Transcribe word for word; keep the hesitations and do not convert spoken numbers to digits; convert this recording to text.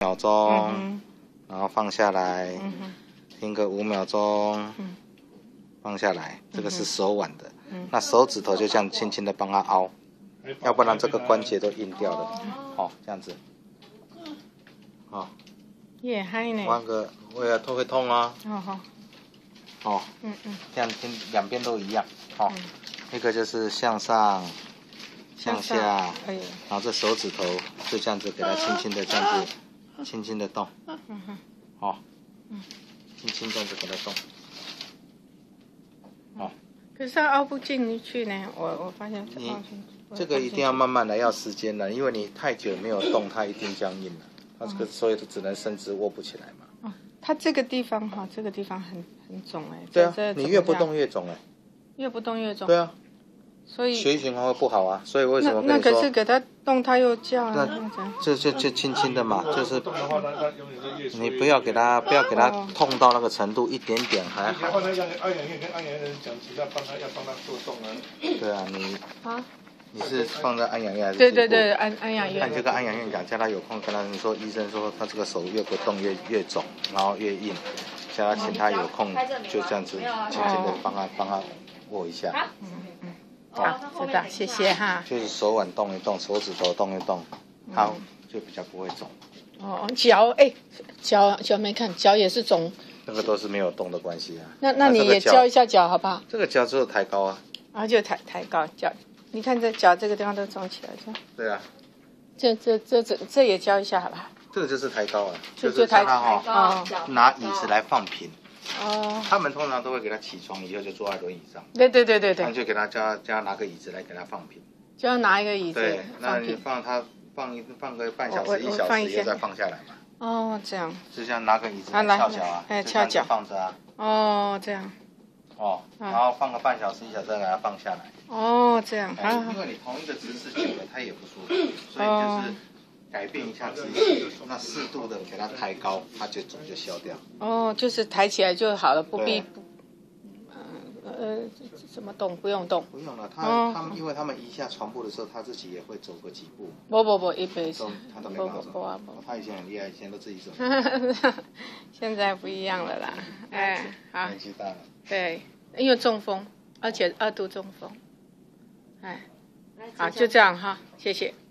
秒钟，嗯、然后放下来，嗯、停个五秒钟，嗯、放下来。这个是手腕的，嗯、那手指头就这样轻轻的帮它凹，要不然这个关节都硬掉了。哦，这样子，哦， 也嗨呢。 弯个，为了头会痛啊。 哦好。 哦，嗯嗯，这样听两边都一样。哦，嗯、一个就是向上。向下，然后这手指头就这样子给它轻轻的这样子，轻轻的动，好，轻轻这样子给它动，哦。 可是它凹不进去呢，我我发现。 你这个一定要慢慢来，要时间的，因为你太久没有动，它一定僵硬了，它这个所以只能伸直握不起来嘛。 哦，它这个地方哈，这个地方很很肿哎。 对啊，你越不动越肿哎。 越不动越肿。 对啊。 所以血液循环会不好啊，所以为什么跟那你说？ 那可是给他动，他又叫啊。 那这就就轻轻的嘛，就是你不要给他不要给他痛到那个程度，一点点还好。 放在按按痒痒跟按痒痒讲，其他帮他要帮他做动啊。 对啊，你啊，你是放在按痒痒还是？ 对对对，按按痒痒。 那你就跟按痒痒讲，叫他有空跟他你说，医生说他这个手越不动越越肿，然后越硬，叫他请他有空就这样子轻轻的帮他帮他握一下。 嗯嗯。好，知道，谢谢哈。 就是手腕动一动，手指头动一动，它就比较不会肿。 哦，脚哎，脚脚没看，脚也是肿。 那个都是没有动的关系啊。 那那你也教一下脚好不好？ 这个脚只有抬高啊。 啊，就抬抬高脚，你看这脚这个地方都肿起来，这样。 对啊。 这这这这这也教一下好不好？ 这个就是抬高啊， 就是抬高哈， 拿椅子来放平。 哦， 他们通常都会给他起床以后就坐在轮椅上。 对对对对对。 那就给他叫叫他拿个椅子来给他放平。 就要拿一个椅子。 对，那你放他放一放个半小时一小时以后再放下来嘛。 哦，这样。 就像拿个椅子来翘脚啊， 哎，翘脚放着啊。 哦，这样。 哦，然后放个半小时一小时再给他放下来。 哦，这样。 因为你同一个姿势久了，他也不舒服，所以就是。改变一下姿势，那适度的给它抬高，它就肿就消掉。 哦，就是抬起来就好了，不必不，呃呃，怎么动？不用动。 不用了，他他们因为他们移下床铺的时候，他自己也会走个几步。 不不不，一辈子。 他都没办法走。他以前很厉害，以前都自己走。 现在不一样了啦，哎，好。 年纪大了。 对，因为中风，而且二度中风。哎，好，就这样哈，谢谢。